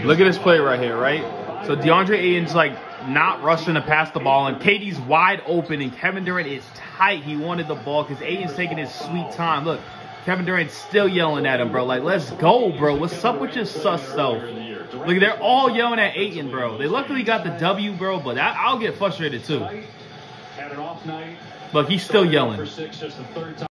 Look at this play right here, right? So Deandre Ayton's like not rushing to pass the ball, and KD's wide open, and Kevin Durant is tight. He wanted the ball because Ayton's taking his sweet time. Look, Kevin Durant's still yelling at him, bro. Like, let's go, bro. What's up with your sus self? Look, they're all yelling at Ayton, bro. They luckily got the W, bro, but I'll get frustrated too. Look, he's still yelling.